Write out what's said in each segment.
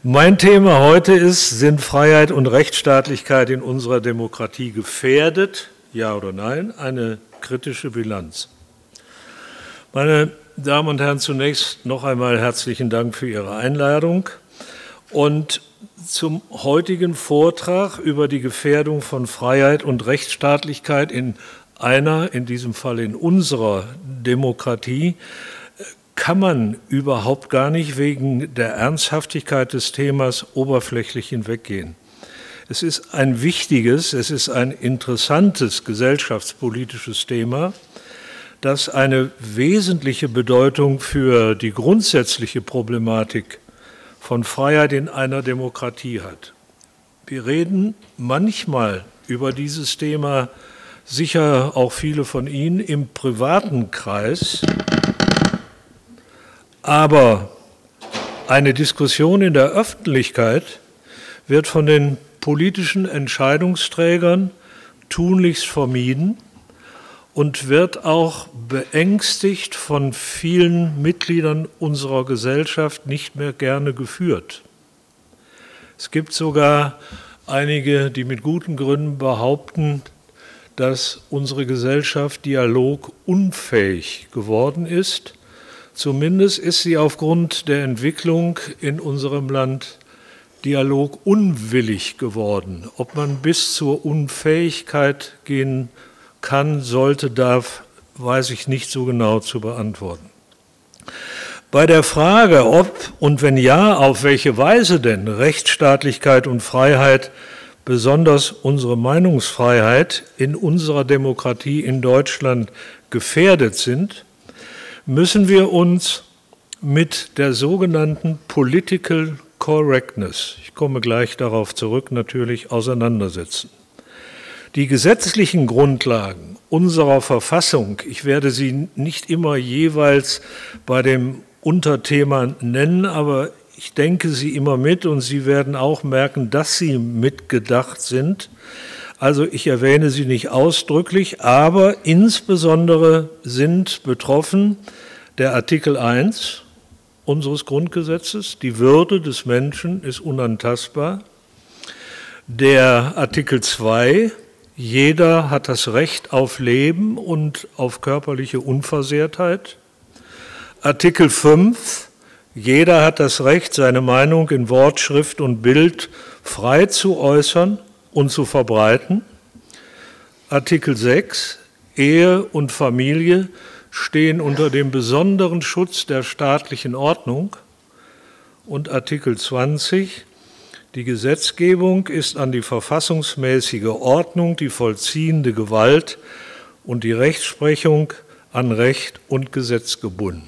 Mein Thema heute ist, sind Freiheit und Rechtsstaatlichkeit in unserer Demokratie gefährdet? Ja oder nein? Eine kritische Bilanz. Meine Damen und Herren, zunächst noch einmal herzlichen Dank für Ihre Einladung und zum heutigen Vortrag über die Gefährdung von Freiheit und Rechtsstaatlichkeit in diesem Fall in unserer Demokratie, kann man überhaupt gar nicht wegen der Ernsthaftigkeit des Themas oberflächlich hinweggehen. Es ist ein wichtiges, es ist ein interessantes gesellschaftspolitisches Thema, das eine wesentliche Bedeutung für die grundsätzliche Problematik von Freiheit in einer Demokratie hat. Wir reden manchmal über dieses Thema, sicher auch viele von Ihnen, im privaten Kreis. Aber eine Diskussion in der Öffentlichkeit wird von den politischen Entscheidungsträgern tunlichst vermieden und wird auch beängstigt von vielen Mitgliedern unserer Gesellschaft nicht mehr gerne geführt. Es gibt sogar einige, die mit guten Gründen behaupten, dass unsere Gesellschaft dialogunfähig geworden ist. Zumindest ist sie aufgrund der Entwicklung in unserem Land dialogunwillig geworden. Ob man bis zur Unfähigkeit gehen kann, sollte, darf, weiß ich nicht so genau zu beantworten. Bei der Frage, ob und wenn ja, auf welche Weise denn Rechtsstaatlichkeit und Freiheit, besonders unsere Meinungsfreiheit in unserer Demokratie in Deutschland gefährdet sind, müssen wir uns mit der sogenannten Political Correctness, ich komme gleich darauf zurück, natürlich auseinandersetzen. Die gesetzlichen Grundlagen unserer Verfassung, ich werde sie nicht immer jeweils bei dem Unterthema nennen, aber ich denke sie immer mit und Sie werden auch merken, dass sie mitgedacht sind. Also ich erwähne sie nicht ausdrücklich, aber insbesondere sind betroffen der Artikel 1 unseres Grundgesetzes, die Würde des Menschen ist unantastbar. Der Artikel 2, jeder hat das Recht auf Leben und auf körperliche Unversehrtheit. Artikel 5, jeder hat das Recht, seine Meinung in Wort, Schrift und Bild frei zu äußern und zu verbreiten. Artikel 6, Ehe und Familie stehen unter dem besonderen Schutz der staatlichen Ordnung. Und Artikel 20, die Gesetzgebung ist an die verfassungsmäßige Ordnung, die vollziehende Gewalt und die Rechtsprechung an Recht und Gesetz gebunden.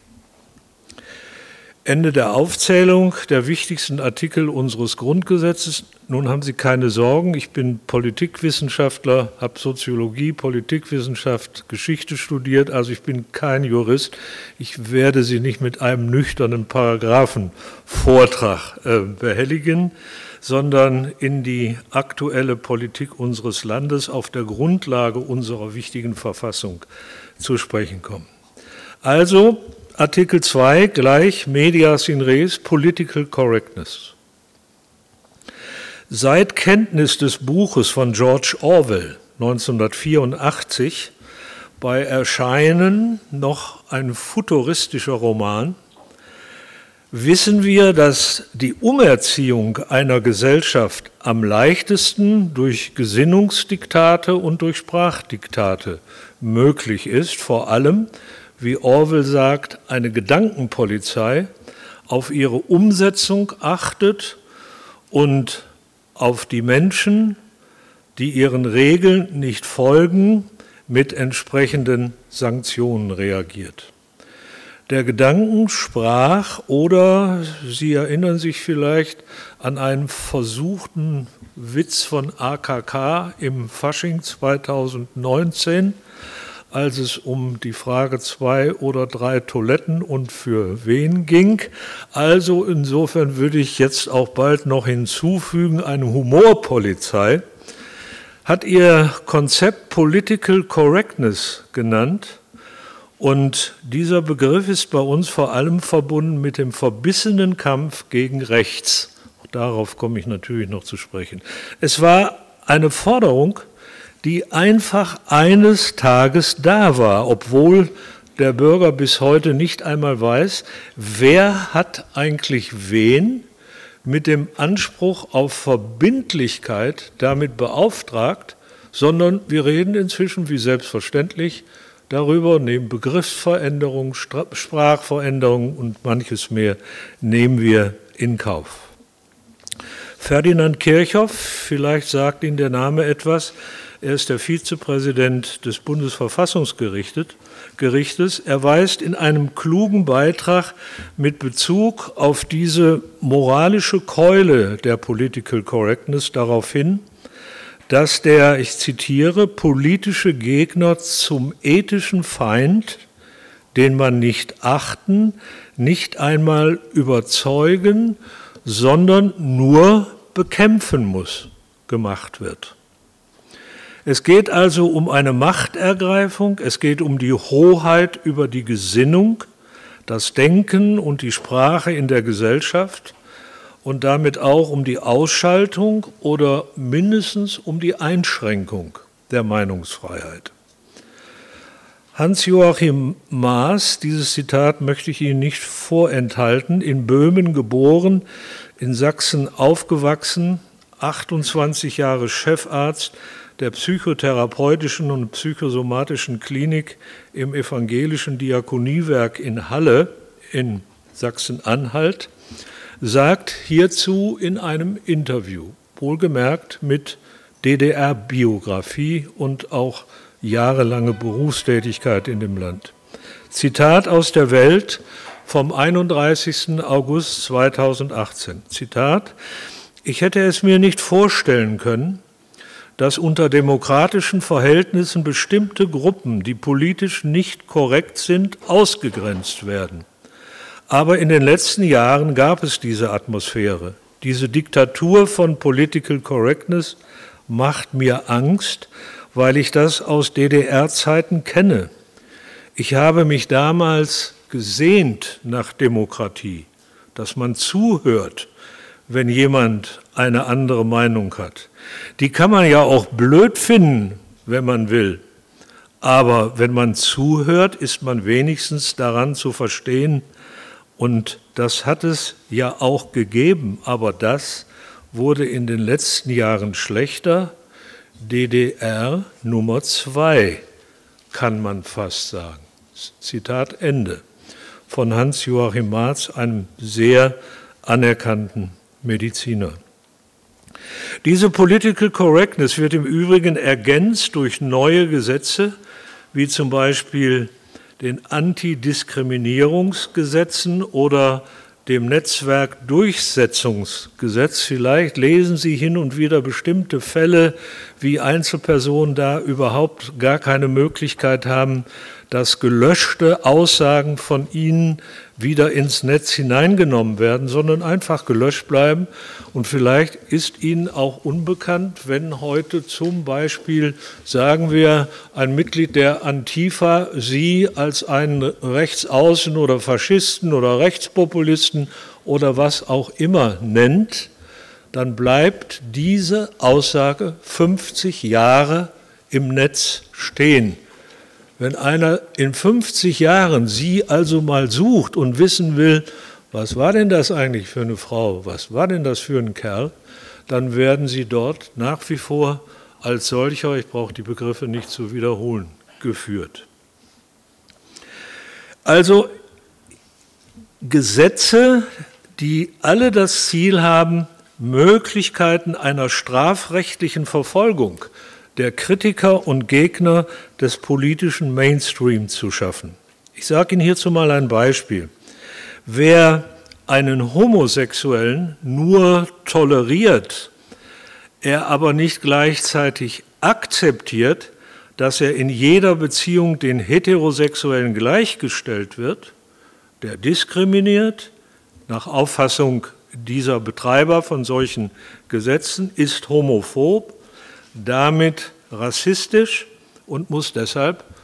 Ende der Aufzählung der wichtigsten Artikel unseres Grundgesetzes. Nun haben Sie keine Sorgen, ich bin Politikwissenschaftler, habe Soziologie, Politikwissenschaft, Geschichte studiert, also ich bin kein Jurist. Ich werde Sie nicht mit einem nüchternen Paragraphenvortrag behelligen, sondern in die aktuelle Politik unseres Landes auf der Grundlage unserer wichtigen Verfassung zu sprechen kommen. Also Artikel 2 gleich medias in res, Political Correctness. Seit Kenntnis des Buches von George Orwell 1984, bei Erscheinen noch ein futuristischer Roman, wissen wir, dass die Umerziehung einer Gesellschaft am leichtesten durch Gesinnungsdiktate und durch Sprachdiktate möglich ist, vor allem, wie Orwell sagt, eine Gedankenpolizei auf ihre Umsetzung achtet und auf die Menschen, die ihren Regeln nicht folgen, mit entsprechenden Sanktionen reagiert. Der Gedanken sprach, oder Sie erinnern sich vielleicht an einen versuchten Witz von AKK im Fasching 2019, als es um die Frage 2 oder 3 Toiletten und für wen ging. Also insofern würde ich jetzt auch bald noch hinzufügen, eine Humorpolizei hat ihr Konzept Political Correctness genannt Und dieser Begriff ist bei uns vor allem verbunden mit dem verbissenen Kampf gegen rechts. Auch darauf komme ich natürlich noch zu sprechen. Es war eine Forderung, die einfach eines Tages da war, obwohl der Bürger bis heute nicht einmal weiß, wer hat eigentlich wen mit dem Anspruch auf Verbindlichkeit damit beauftragt, sondern wir reden inzwischen wie selbstverständlich darüber, nehmen Begriffsveränderungen, Sprachveränderungen und manches mehr nehmen wir in Kauf. Ferdinand Kirchhoff, vielleicht sagt Ihnen der Name etwas, er ist der Vizepräsident des Bundesverfassungsgerichtes. Er weist in einem klugen Beitrag mit Bezug auf diese moralische Keule der Political Correctness darauf hin, dass der, ich zitiere, politische Gegner zum ethischen Feind, den man nicht achten, nicht einmal überzeugen, sondern nur bekämpfen muss, gemacht wird. Es geht also um eine Machtergreifung, es geht um die Hoheit über die Gesinnung, das Denken und die Sprache in der Gesellschaft und damit auch um die Ausschaltung oder mindestens um die Einschränkung der Meinungsfreiheit. Hans-Joachim Maaß, dieses Zitat möchte ich Ihnen nicht vorenthalten, in Böhmen geboren, in Sachsen aufgewachsen, 28 Jahre Chefarzt der psychotherapeutischen und psychosomatischen Klinik im evangelischen Diakoniewerk in Halle in Sachsen-Anhalt, sagt hierzu in einem Interview, wohlgemerkt mit DDR-Biografie und auch jahrelange Berufstätigkeit in dem Land. Zitat aus der Welt vom 31. August 2018. Zitat: Ich hätte es mir nicht vorstellen können, dass unter demokratischen Verhältnissen bestimmte Gruppen, die politisch nicht korrekt sind, ausgegrenzt werden. Aber in den letzten Jahren gab es diese Atmosphäre. Diese Diktatur von Political Correctness macht mir Angst, weil ich das aus DDR-Zeiten kenne. Ich habe mich damals gesehnt nach Demokratie, dass man zuhört, wenn jemand eine andere Meinung hat. Die kann man ja auch blöd finden, wenn man will. Aber wenn man zuhört, ist man wenigstens daran zu verstehen. Und das hat es ja auch gegeben. Aber das wurde in den letzten Jahren schlechter. DDR Nummer 2, kann man fast sagen. Zitat Ende. Von Hans-Joachim Maaß, einem sehr anerkannten Mediziner. Diese Political Correctness wird im Übrigen ergänzt durch neue Gesetze, wie zum Beispiel den Antidiskriminierungsgesetzen oder dem Netzwerkdurchsetzungsgesetz. Vielleicht lesen Sie hin und wieder bestimmte Fälle, wie Einzelpersonen da überhaupt gar keine Möglichkeit haben, dass gelöschte Aussagen von ihnen wieder ins Netz hineingenommen werden, sondern einfach gelöscht bleiben. Und vielleicht ist Ihnen auch unbekannt, wenn heute zum Beispiel, sagen wir, ein Mitglied der Antifa Sie als einen Rechtsaußen oder Faschisten oder Rechtspopulisten oder was auch immer nennt, dann bleibt diese Aussage 50 Jahre im Netz stehen. Wenn einer in 50 Jahren Sie also mal sucht und wissen will, was war denn das eigentlich für eine Frau, was war denn das für ein Kerl, dann werden Sie dort nach wie vor als solcher, ich brauche die Begriffe nicht zu wiederholen, geführt. Also Gesetze, die alle das Ziel haben, Möglichkeiten einer strafrechtlichen Verfolgung der Kritiker und Gegner des politischen Mainstream zu schaffen. Ich sage Ihnen hierzu mal ein Beispiel. Wer einen Homosexuellen nur toleriert, er aber nicht gleichzeitig akzeptiert, dass er in jeder Beziehung den Heterosexuellen gleichgestellt wird, der diskriminiert, nach Auffassung dieser Betreiber von solchen Gesetzen, ist homophob, damit rassistisch und muss deshalb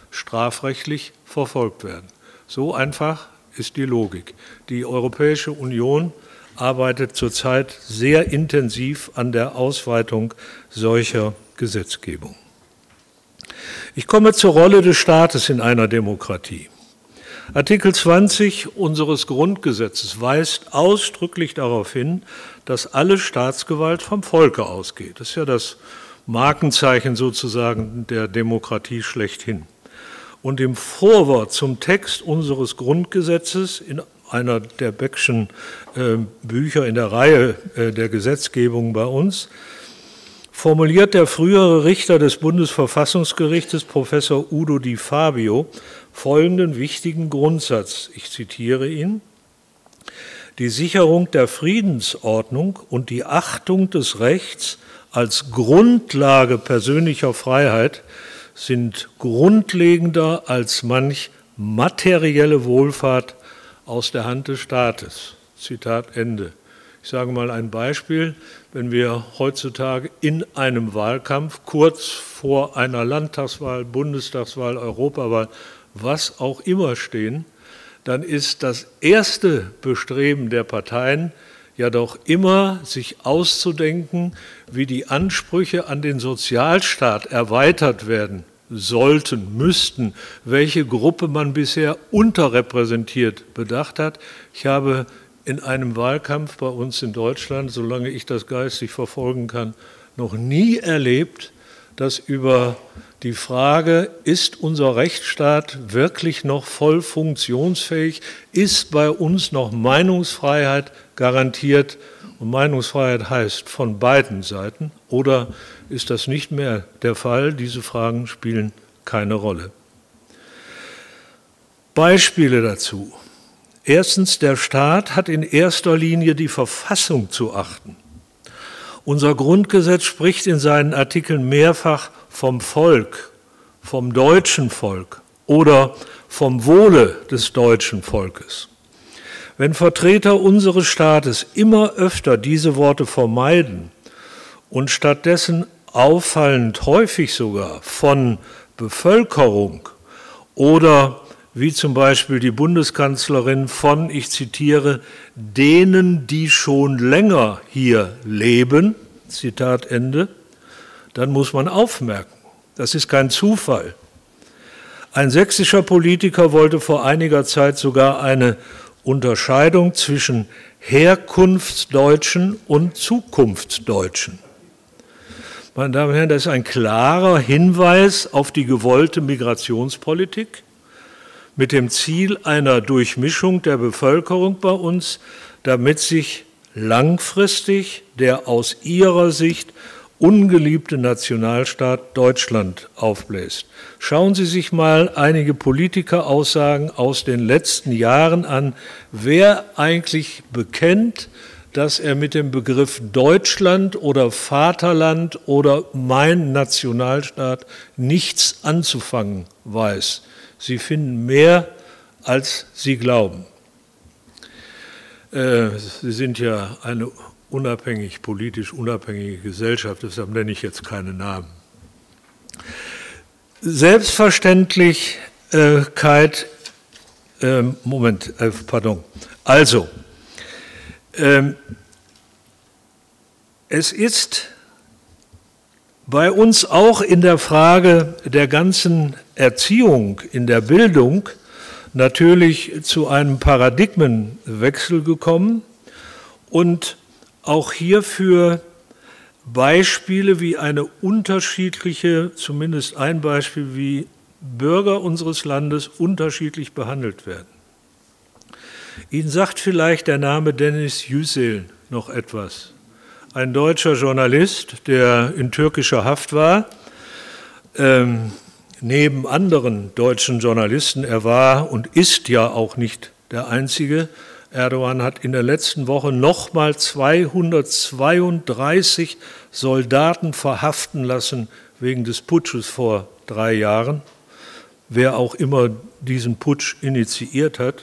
strafrechtlich verfolgt werden. So einfach ist die Logik. Die Europäische Union arbeitet zurzeit sehr intensiv an der Ausweitung solcher Gesetzgebung. Ich komme zur Rolle des Staates in einer Demokratie. Artikel 20 unseres Grundgesetzes weist ausdrücklich darauf hin, dass alle Staatsgewalt vom Volke ausgeht. Das ist ja das Markenzeichen sozusagen der Demokratie schlechthin. Und im Vorwort zum Text unseres Grundgesetzes, in einer der Beckschen Bücher in der Reihe der Gesetzgebung bei uns, formuliert der frühere Richter des Bundesverfassungsgerichtes, Professor Udo Di Fabio, folgenden wichtigen Grundsatz. Ich zitiere ihn: Die Sicherung der Friedensordnung und die Achtung des Rechts als Grundlage persönlicher Freiheit sind grundlegender als manch materielle Wohlfahrt aus der Hand des Staates. Zitat Ende. Ich sage mal ein Beispiel. Wenn wir heutzutage in einem Wahlkampf kurz vor einer Landtagswahl, Bundestagswahl, Europawahl, was auch immer stehen, dann ist das erste Bestreben der Parteien ja doch immer, sich auszudenken, wie die Ansprüche an den Sozialstaat erweitert werden sollten, müssten, welche Gruppe man bisher unterrepräsentiert bedacht hat. Ich habe in einem Wahlkampf bei uns in Deutschland, solange ich das geistig verfolgen kann, noch nie erlebt, dass über die Frage, ist unser Rechtsstaat wirklich noch voll funktionsfähig, ist bei uns noch Meinungsfreiheit garantiert, und Meinungsfreiheit heißt von beiden Seiten, oder ist das nicht mehr der Fall? Diese Fragen spielen keine Rolle. Beispiele dazu. Erstens, der Staat hat in erster Linie die Verfassung zu achten. Unser Grundgesetz spricht in seinen Artikeln mehrfach vom Volk, vom deutschen Volk oder vom Wohle des deutschen Volkes. Wenn Vertreter unseres Staates immer öfter diese Worte vermeiden und stattdessen auffallend häufig sogar von Bevölkerung oder wie zum Beispiel die Bundeskanzlerin von, ich zitiere, denen, die schon länger hier leben, Zitat Ende, dann muss man aufmerken. Das ist kein Zufall. Ein sächsischer Politiker wollte vor einiger Zeit sogar eine Unterscheidung zwischen Herkunftsdeutschen und Zukunftsdeutschen. Meine Damen und Herren, das ist ein klarer Hinweis auf die gewollte Migrationspolitik mit dem Ziel einer Durchmischung der Bevölkerung bei uns, damit sich langfristig der aus ihrer Sicht ungeliebte Nationalstaat Deutschland aufbläst. Schauen Sie sich mal einige Politikeraussagen aus den letzten Jahren an, wer eigentlich bekennt, dass er mit dem Begriff Deutschland oder Vaterland oder mein Nationalstaat nichts anzufangen weiß. Sie finden mehr, als Sie glauben. Sie sind ja eine politisch unabhängige Gesellschaft, deshalb nenne ich jetzt keine Namen. Selbstverständlichkeit, Also, es ist bei uns auch in der Frage der ganzen Erziehung, in der Bildung, natürlich zu einem Paradigmenwechsel gekommen und auch hierfür Beispiele wie eine unterschiedliche, zumindest ein Beispiel, wie Bürger unseres Landes unterschiedlich behandelt werden. Ihnen sagt vielleicht der Name Deniz Yücel noch etwas. Ein deutscher Journalist, der in türkischer Haft war, neben anderen deutschen Journalisten, er war und ist ja auch nicht der Einzige. Erdogan hat in der letzten Woche nochmal 232 Soldaten verhaften lassen wegen des Putsches vor 3 Jahren, wer auch immer diesen Putsch initiiert hat.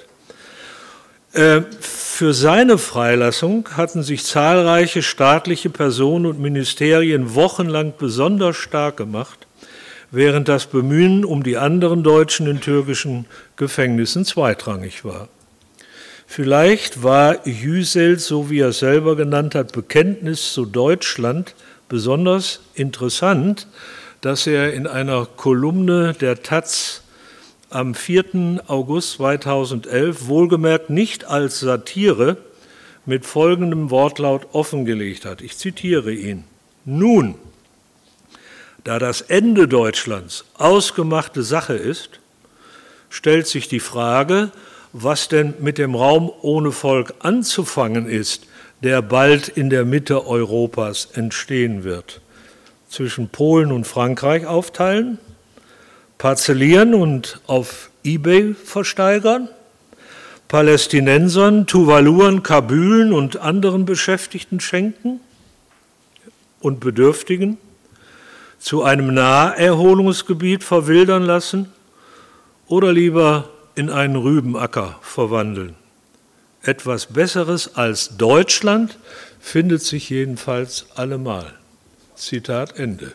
Für seine Freilassung hatten sich zahlreiche staatliche Personen und Ministerien wochenlang besonders stark gemacht, während das Bemühen um die anderen Deutschen in türkischen Gefängnissen zweitrangig war. Vielleicht war Yücels, so wie er es selber genannt hat, Bekenntnis zu Deutschland besonders interessant, dass er in einer Kolumne der taz am 4. August 2011, wohlgemerkt nicht als Satire, mit folgendem Wortlaut offengelegt hat. Ich zitiere ihn. Nun, da das Ende Deutschlands ausgemachte Sache ist, stellt sich die Frage, was denn mit dem Raum ohne Volk anzufangen ist, der bald in der Mitte Europas entstehen wird. Zwischen Polen und Frankreich aufteilen, parzellieren und auf eBay versteigern, Palästinensern, Tuvaluren, Kabylen und anderen Beschäftigten schenken und Bedürftigen, zu einem Naherholungsgebiet verwildern lassen oder lieber in einen Rübenacker verwandeln. Etwas Besseres als Deutschland findet sich jedenfalls allemal. Zitat Ende.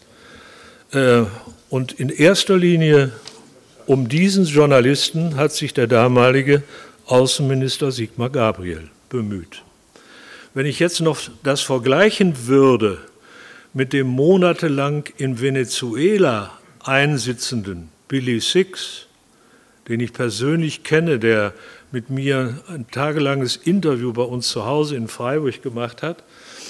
Und in erster Linie um diesen Journalisten hat sich der damalige Außenminister Sigmar Gabriel bemüht. Wenn ich jetzt noch das vergleichen würde mit dem monatelang in Venezuela einsitzenden Billy Six, den ich persönlich kenne, der mit mir ein tagelanges Interview bei uns zu Hause in Freiburg gemacht hat,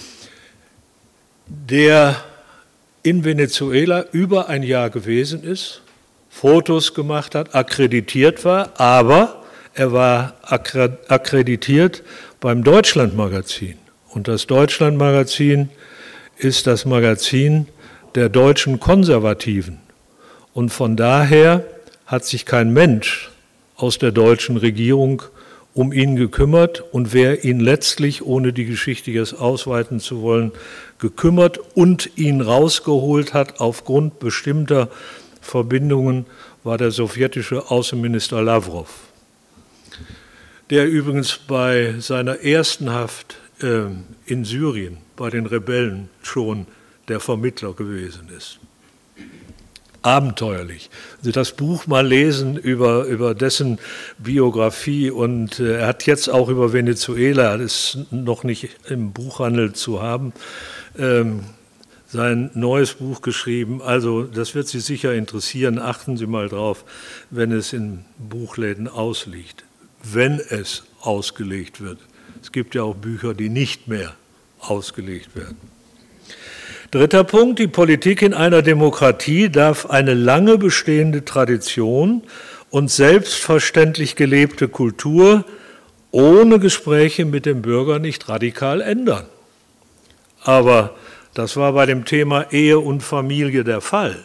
der in Venezuela über ein Jahr gewesen ist, Fotos gemacht hat, akkreditiert war, aber er war akkreditiert beim Deutschlandmagazin. Und das Deutschlandmagazin ist das Magazin der deutschen Konservativen. Und von daher hat sich kein Mensch aus der deutschen Regierung um ihn gekümmert und wer ihn letztlich, ohne die Geschichte jetzt ausweiten zu wollen, gekümmert und ihn rausgeholt hat aufgrund bestimmter Verbindungen, war der sowjetische Außenminister Lavrov, der übrigens bei seiner ersten Haft in Syrien bei den Rebellen schon der Vermittler gewesen ist. Abenteuerlich. Also das Buch mal lesen über dessen Biografie und er hat jetzt auch über Venezuela, das ist noch nicht im Buchhandel zu haben, sein neues Buch geschrieben. Also das wird Sie sicher interessieren. Achten Sie mal drauf, wenn es in Buchläden ausliegt, wenn es ausgelegt wird. Es gibt ja auch Bücher, die nicht mehr ausgelegt werden. Dritter Punkt, die Politik in einer Demokratie darf eine lange bestehende Tradition und selbstverständlich gelebte Kultur ohne Gespräche mit dem Bürger nicht radikal ändern. Aber das war bei dem Thema Ehe und Familie der Fall.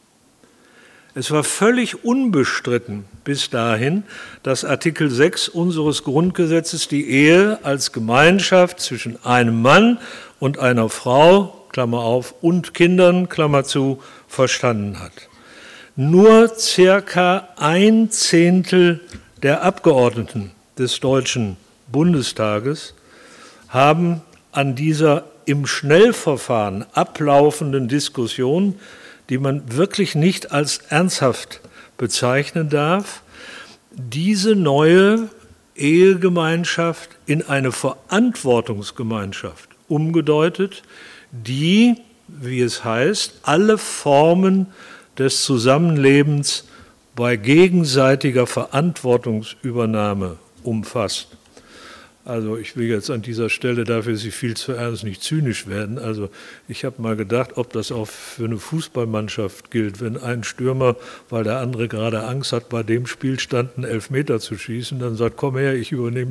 Es war völlig unbestritten bis dahin, dass Artikel 6 unseres Grundgesetzes die Ehe als Gemeinschaft zwischen einem Mann und einer Frau, Klammer auf, und Kindern, Klammer zu, verstanden hat. Nur circa 1/10 der Abgeordneten des Deutschen Bundestages haben an dieser im Schnellverfahren ablaufenden Diskussion, die man wirklich nicht als ernsthaft bezeichnen darf, diese neue Ehegemeinschaft in eine Verantwortungsgemeinschaft umgedeutet, die, wie es heißt, alle Formen des Zusammenlebens bei gegenseitiger Verantwortungsübernahme umfasst. Also ich will jetzt an dieser Stelle, dafür Sie viel zu ernst, nicht zynisch werden. Also ich habe mal gedacht, ob das auch für eine Fußballmannschaft gilt, wenn ein Stürmer, weil der andere gerade Angst hat, bei dem Spielstand einen Elfmeter zu schießen, dann sagt, komm her, ich übernehme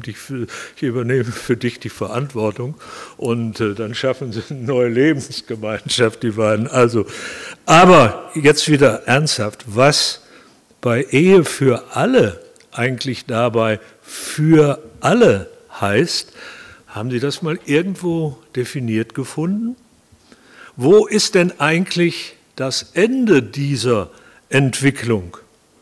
für dich die Verantwortung und dann schaffen sie eine neue Lebensgemeinschaft, die beiden. Also, aber jetzt wieder ernsthaft, was bei Ehe für alle eigentlich dabei für alle heißt, haben Sie das mal irgendwo definiert gefunden? Wo ist denn eigentlich das Ende dieser Entwicklung?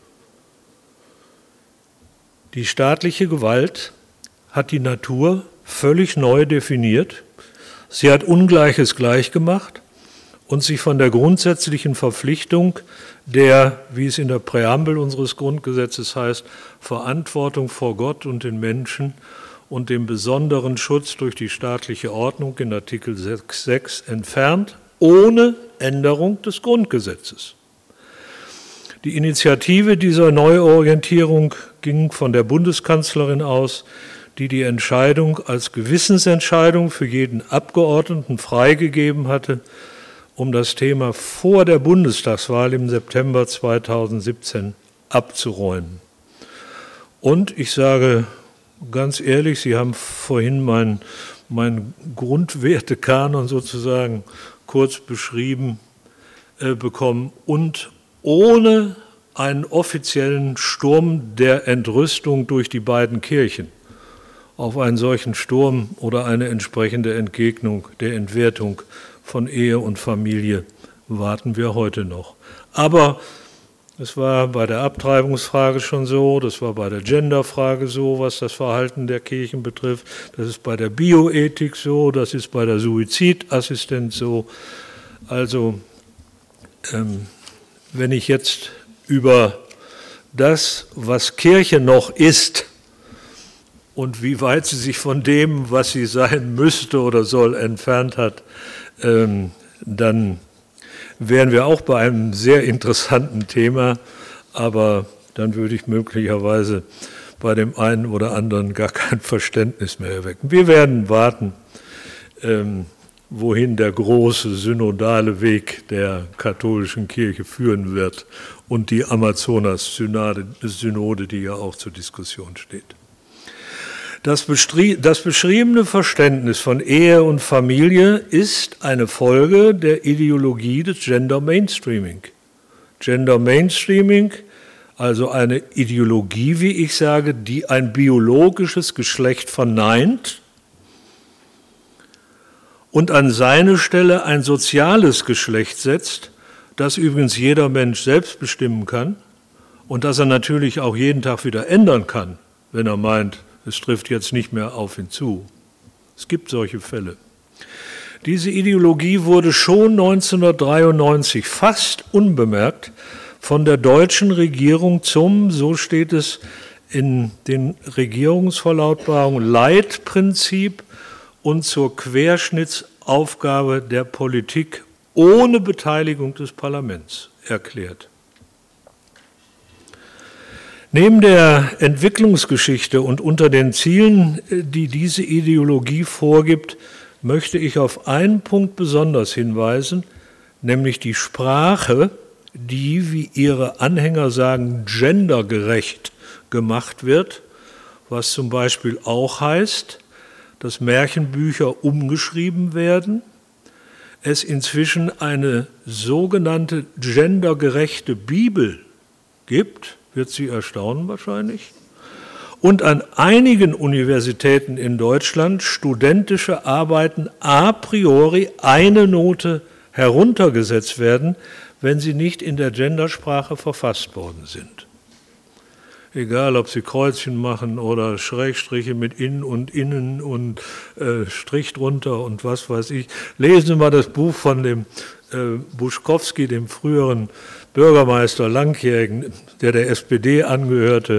Die staatliche Gewalt hat die Natur völlig neu definiert. Sie hat Ungleiches gleich gemacht und sich von der grundsätzlichen Verpflichtung der, wie es in der Präambel unseres Grundgesetzes heißt, Verantwortung vor Gott und den Menschen und dem besonderen Schutz durch die staatliche Ordnung in Artikel 6 entfernt, ohne Änderung des Grundgesetzes. Die Initiative dieser Neuorientierung ging von der Bundeskanzlerin aus, die die Entscheidung als Gewissensentscheidung für jeden Abgeordneten freigegeben hatte, um das Thema vor der Bundestagswahl im September 2017 abzuräumen. Und ich sage ganz ehrlich, Sie haben vorhin mein Grundwertekanon sozusagen kurz beschrieben bekommen und ohne einen offiziellen Sturm der Entrüstung durch die beiden Kirchen. Auf einen solchen Sturm oder eine entsprechende Entgegnung der Entwertung von Ehe und Familie warten wir heute noch. Aber es war bei der Abtreibungsfrage schon so, das war bei der Genderfrage so, was das Verhalten der Kirchen betrifft, das ist bei der Bioethik so, das ist bei der Suizidassistenz so. Also wenn ich jetzt über das, was Kirche noch ist und wie weit sie sich von dem, was sie sein müsste oder soll, entfernt hat, dann wären wir auch bei einem sehr interessanten Thema, aber dann würde ich möglicherweise bei dem einen oder anderen gar kein Verständnis mehr erwecken. Wir werden warten, wohin der große synodale Weg der katholischen Kirche führen wird und die Amazonas-Synode, die ja auch zur Diskussion steht. Das beschriebene Verständnis von Ehe und Familie ist eine Folge der Ideologie des Gender Mainstreaming. Gender Mainstreaming, also eine Ideologie, wie ich sage, die ein biologisches Geschlecht verneint und an seine Stelle ein soziales Geschlecht setzt, das übrigens jeder Mensch selbst bestimmen kann und das er natürlich auch jeden Tag wieder ändern kann, wenn er meint, es trifft jetzt nicht mehr auf ihn zu. Es gibt solche Fälle. Diese Ideologie wurde schon 1993 fast unbemerkt von der deutschen Regierung zum, so steht es in den Regierungsverlautbarungen, Leitprinzip und zur Querschnittsaufgabe der Politik ohne Beteiligung des Parlaments erklärt. Neben der Entwicklungsgeschichte und unter den Zielen, die diese Ideologie vorgibt, möchte ich auf einen Punkt besonders hinweisen, nämlich die Sprache, die, wie ihre Anhänger sagen, gendergerecht gemacht wird, was zum Beispiel auch heißt, dass Märchenbücher umgeschrieben werden, es inzwischen eine sogenannte gendergerechte Bibel gibt, wird Sie erstaunen wahrscheinlich, und an einigen Universitäten in Deutschland studentische Arbeiten a priori eine Note heruntergesetzt werden, wenn sie nicht in der Gendersprache verfasst worden sind. Egal, ob Sie Kreuzchen machen oder Schrägstriche mit in und innen und Strich drunter und was weiß ich. Lesen Sie mal das Buch von dem Buschkowski, dem früheren Bürgermeister, Langjährigen, der SPD angehörte,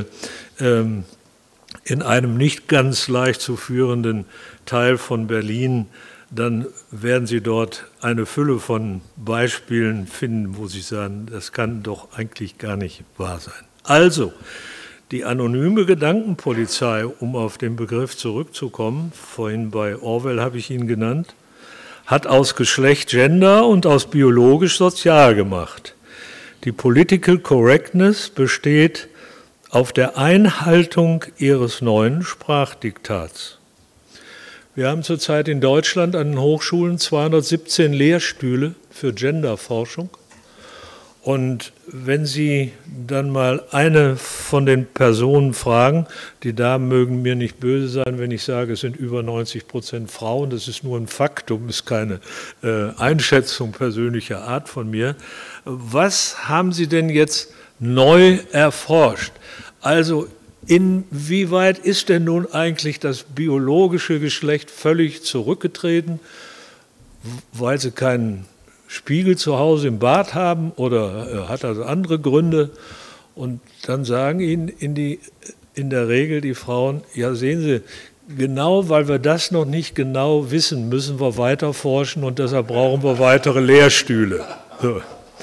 in einem nicht ganz leicht zu führenden Teil von Berlin, dann werden Sie dort eine Fülle von Beispielen finden, wo Sie sagen, das kann doch eigentlich gar nicht wahr sein. Also, die anonyme Gedankenpolizei, um auf den Begriff zurückzukommen, vorhin bei Orwell habe ich ihn genannt, hat aus Geschlecht Gender und aus biologisch sozial gemacht. Die Political Correctness besteht auf der Einhaltung ihres neuen Sprachdiktats. Wir haben zurzeit in Deutschland an den Hochschulen 217 Lehrstühle für Genderforschung. Und wenn Sie dann mal eine von den Personen fragen, die Damen mögen mir nicht böse sein, wenn ich sage, es sind über 90% Frauen, das ist nur ein Faktum, ist keine Einschätzung persönlicher Art von mir. Was haben Sie denn jetzt neu erforscht? Also inwieweit ist denn nun eigentlich das biologische Geschlecht völlig zurückgetreten, weil sie keinen Spiegel zu Hause im Bad haben oder hat also andere Gründe. Und dann sagen ihnen in der Regel die Frauen, ja sehen Sie, genau weil wir das noch nicht genau wissen, müssen wir weiter forschen und deshalb brauchen wir weitere Lehrstühle. So.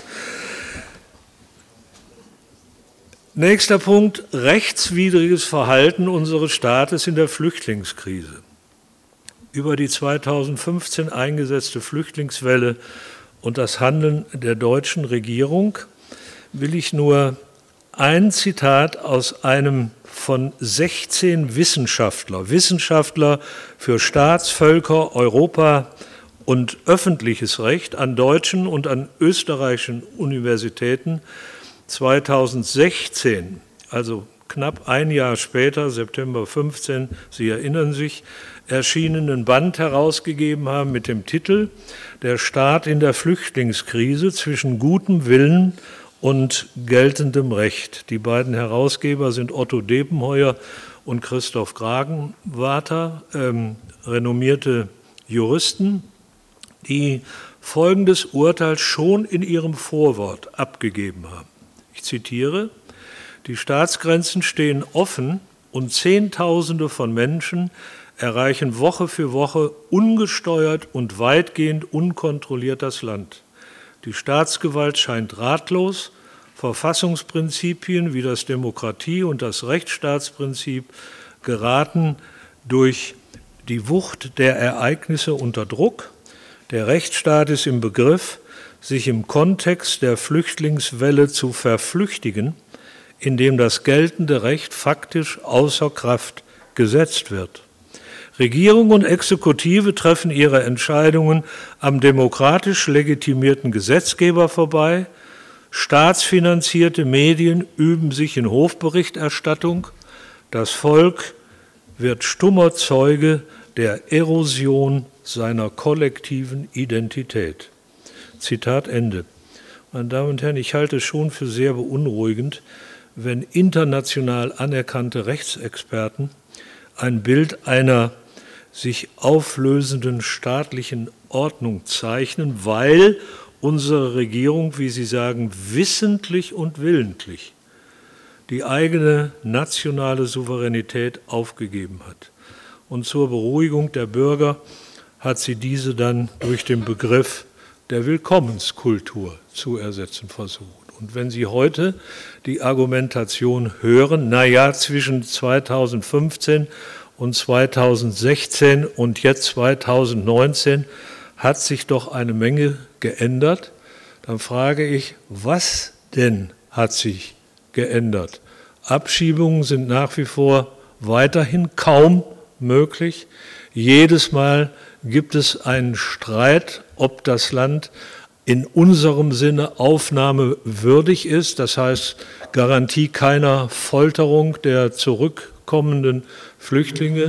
Nächster Punkt, rechtswidriges Verhalten unseres Staates in der Flüchtlingskrise. Über die 2015 eingesetzte Flüchtlingswelle und das Handeln der deutschen Regierung will ich nur ein Zitat aus einem von 16 Wissenschaftler für Staatsvölker, Europa und öffentliches Recht an deutschen und an österreichischen Universitäten 2016, also knapp ein Jahr später, September 15, Sie erinnern sich, erschienenen Band herausgegeben haben mit dem Titel »Der Staat in der Flüchtlingskrise zwischen gutem Willen und geltendem Recht«. Die beiden Herausgeber sind Otto Depenheuer und Christoph Kragenwarter, renommierte Juristen, die folgendes Urteil schon in ihrem Vorwort abgegeben haben. Ich zitiere: Die Staatsgrenzen stehen offen und Zehntausende von Menschen erreichen Woche für Woche ungesteuert und weitgehend unkontrolliert das Land. Die Staatsgewalt scheint ratlos, Verfassungsprinzipien wie das Demokratie- und das Rechtsstaatsprinzip geraten durch die Wucht der Ereignisse unter Druck. Der Rechtsstaat ist im Begriff, sich im Kontext der Flüchtlingswelle zu verflüchtigen, indem das geltende Recht faktisch außer Kraft gesetzt wird. Regierung und Exekutive treffen ihre Entscheidungen am demokratisch legitimierten Gesetzgeber vorbei, staatsfinanzierte Medien üben sich in Hofberichterstattung, das Volk wird stummer Zeuge der Erosion seiner kollektiven Identität. Zitat Ende. Meine Damen und Herren, ich halte es schon für sehr beunruhigend, wenn international anerkannte Rechtsexperten ein Bild einer sich auflösenden staatlichen Ordnung zeichnen, weil unsere Regierung, wie Sie sagen, wissentlich und willentlich die eigene nationale Souveränität aufgegeben hat. Und zur Beruhigung der Bürger hat sie diese dann durch den Begriff der Willkommenskultur zu ersetzen versucht. Und wenn Sie heute die Argumentation hören, naja, zwischen 2015 und 2016 und jetzt 2019 hat sich doch eine Menge geändert, dann frage ich, was denn hat sich geändert? Abschiebungen sind nach wie vor weiterhin kaum möglich. Jedes Mal gibt es einen Streit, ob das Land in unserem Sinne aufnahmewürdig ist, das heißt Garantie keiner Folterung der zurückkommenden Flüchtlinge.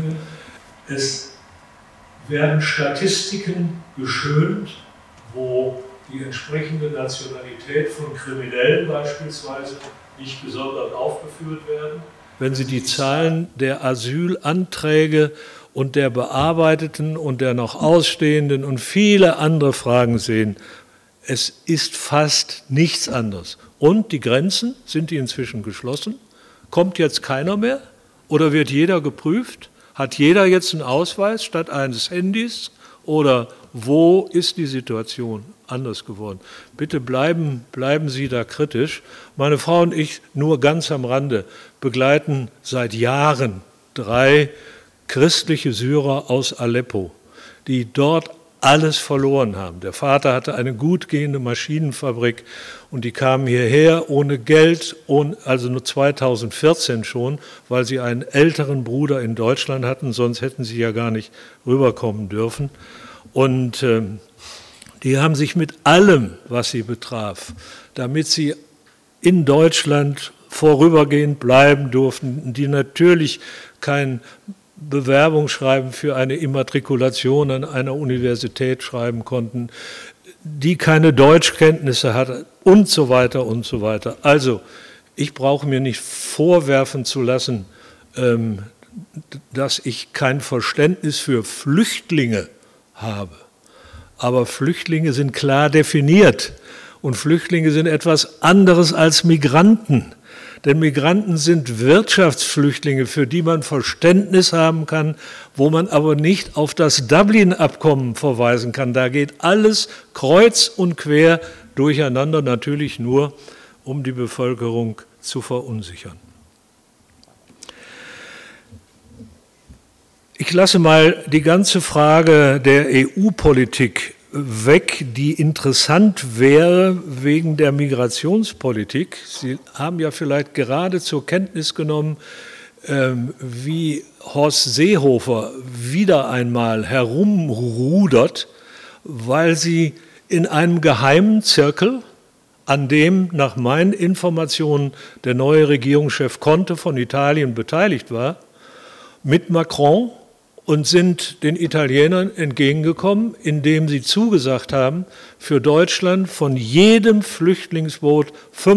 Es werden Statistiken geschönt, wo die entsprechende Nationalität von Kriminellen beispielsweise nicht gesondert aufgeführt werden. Wenn Sie die Zahlen der Asylanträge und der bearbeiteten und der noch ausstehenden und viele andere Fragen sehen, es ist fast nichts anderes. Und die Grenzen, sind die inzwischen geschlossen? Kommt jetzt keiner mehr? Oder wird jeder geprüft? Hat jeder jetzt einen Ausweis statt eines Handys? Oder wo ist die Situation anders geworden? Bitte bleiben Sie da kritisch. Meine Frau und ich, nur ganz am Rande, begleiten seit Jahren 3 christliche Syrer aus Aleppo, die dort alles verloren haben. Der Vater hatte eine gut gehende Maschinenfabrik und die kamen hierher ohne Geld, also nur 2014 schon, weil sie einen älteren Bruder in Deutschland hatten, sonst hätten sie ja gar nicht rüberkommen dürfen. Und die haben sich mit allem, was sie betraf, damit sie in Deutschland vorübergehend bleiben durften, die natürlich kein Bewerbungsschreiben für eine Immatrikulation an einer Universität schreiben konnten, die keine Deutschkenntnisse hatte und so weiter und so weiter. Also ich brauche mir nicht vorwerfen zu lassen, dass ich kein Verständnis für Flüchtlinge habe. aber Flüchtlinge sind klar definiert und Flüchtlinge sind etwas anderes als Migranten. Denn Migranten sind Wirtschaftsflüchtlinge, für die man Verständnis haben kann, wo man aber nicht auf das Dublin-Abkommen verweisen kann. Da geht alles kreuz und quer durcheinander, natürlich nur, um die Bevölkerung zu verunsichern. Ich lasse mal die ganze Frage der EU-Politik weg, die interessant wäre wegen der Migrationspolitik. Sie haben ja vielleicht gerade zur Kenntnis genommen, wie Horst Seehofer wieder einmal herumrudert, weil sie in einem geheimen Zirkel, an dem nach meinen Informationen der neue Regierungschef Conte von Italien beteiligt war, mit Macron, und sind den Italienern entgegengekommen, indem sie zugesagt haben, für Deutschland von jedem Flüchtlingsboot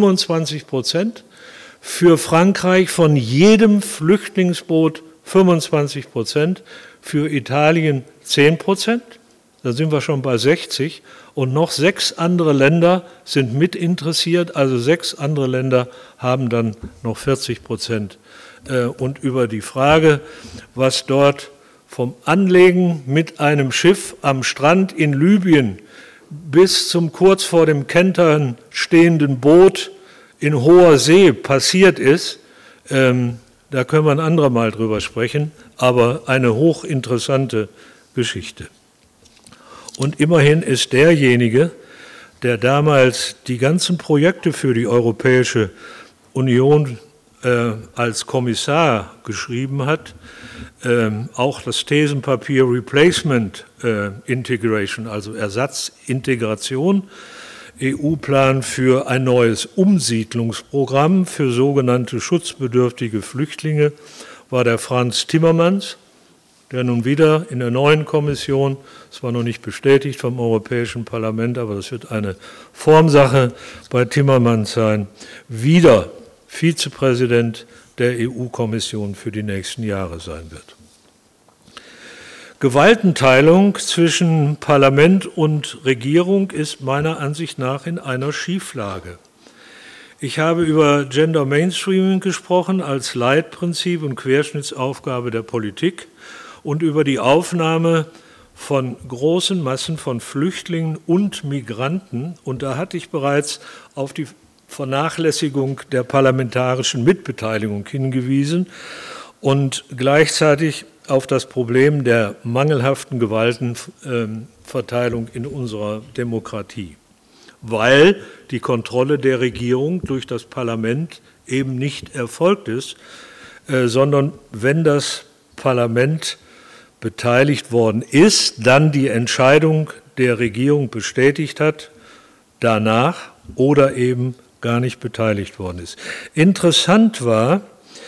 25%, für Frankreich von jedem Flüchtlingsboot 25%, für Italien 10%, da sind wir schon bei 60%, und noch 6 andere Länder sind mit interessiert, also 6 andere Länder haben dann noch 40%. Und über die Frage, was dort vom Anlegen mit einem Schiff am Strand in Libyen bis zum kurz vor dem Kentern stehenden Boot in hoher See passiert ist, da können wir ein andermal drüber sprechen, aber eine hochinteressante Geschichte. Und immerhin ist derjenige, der damals die ganzen Projekte für die Europäische Union als Kommissar geschrieben hat, auch das Thesenpapier Replacement Integration, also Ersatzintegration, EU-Plan für ein neues Umsiedlungsprogramm für sogenannte schutzbedürftige Flüchtlinge, war der Frans Timmermans, der nun wieder in der neuen Kommission, es war noch nicht bestätigt vom Europäischen Parlament, aber das wird eine Formsache bei Timmermans sein, wieder Vizepräsident der EU-Kommission für die nächsten Jahre sein wird. Gewaltenteilung zwischen Parlament und Regierung ist meiner Ansicht nach in einer Schieflage. Ich habe über Gender Mainstreaming gesprochen als Leitprinzip und Querschnittsaufgabe der Politik und über die Aufnahme von großen Massen von Flüchtlingen und Migranten. Und da hatte ich bereits auf die Vernachlässigung der parlamentarischen Mitbeteiligung hingewiesen und gleichzeitig auf das Problem der mangelhaften Gewaltenverteilung in unserer Demokratie, weil die Kontrolle der Regierung durch das Parlament eben nicht erfolgt ist, sondern wenn das Parlament beteiligt worden ist, dann die Entscheidung der Regierung bestätigt hat, danach oder eben gar nicht beteiligt worden ist. Interessant war,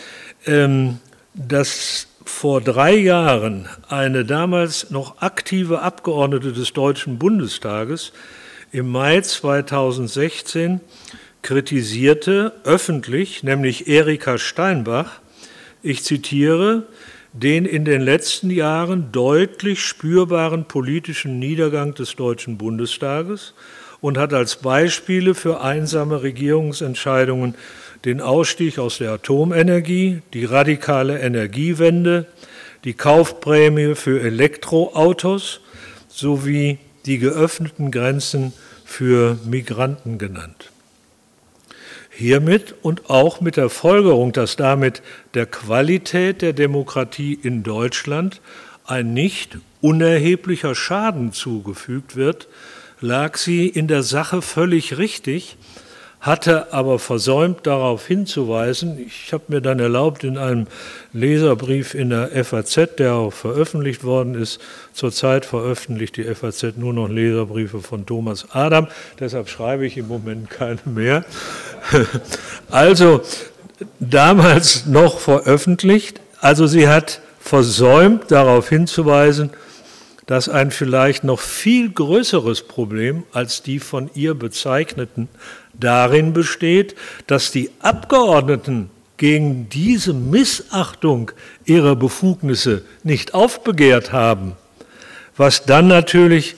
dass vor 3 Jahren eine damals noch aktive Abgeordnete des Deutschen Bundestages im Mai 2016 kritisierte, öffentlich, nämlich Erika Steinbach, ich zitiere, den in den letzten Jahren deutlich spürbaren politischen Niedergang des Deutschen Bundestages und hat als Beispiele für einsame Regierungsentscheidungen den Ausstieg aus der Atomenergie, die radikale Energiewende, die Kaufprämie für Elektroautos sowie die geöffneten Grenzen für Migranten genannt. Hiermit und auch mit der Folgerung, dass damit der Qualität der Demokratie in Deutschland ein nicht unerheblicher Schaden zugefügt wird, lag sie in der Sache völlig richtig, hatte aber versäumt, darauf hinzuweisen. Ich habe mir dann erlaubt, in einem Leserbrief in der FAZ, der auch veröffentlicht worden ist, zurzeit veröffentlicht die FAZ nur noch Leserbriefe von Thomas Adam, deshalb schreibe ich im Moment keine mehr. Also damals noch veröffentlicht, also sie hat versäumt, darauf hinzuweisen, dass ein vielleicht noch viel größeres Problem als die von ihr bezeichneten darin besteht, dass die Abgeordneten gegen diese Missachtung ihrer Befugnisse nicht aufbegehrt haben, was dann natürlich